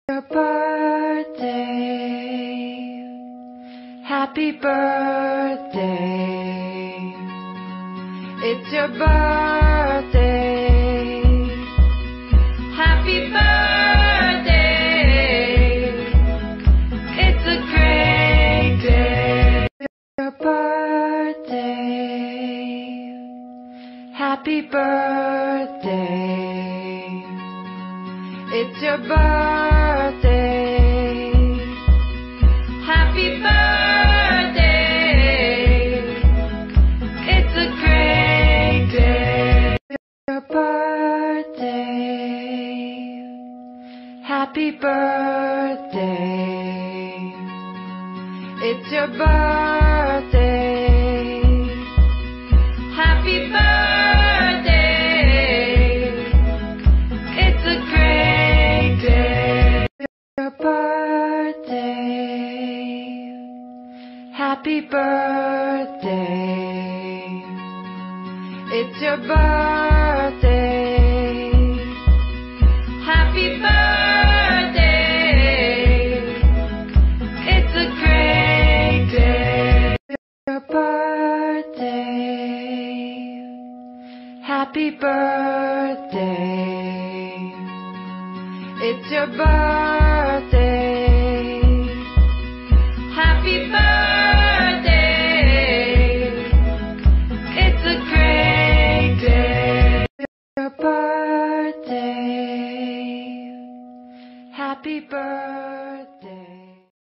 Your birthday, happy birthday. It's your birthday, happy birthday. It's a great day. Your birthday, happy birthday. It's your birthday, happy birthday. It's a great day. Your birthday, happy birthday. It's your birthday, happy birthday. It's a great day. Your birthday, happy birthday. It's your birthday, happy birthday. It's a great day. Your birthday, happy birthday. It's your birthday.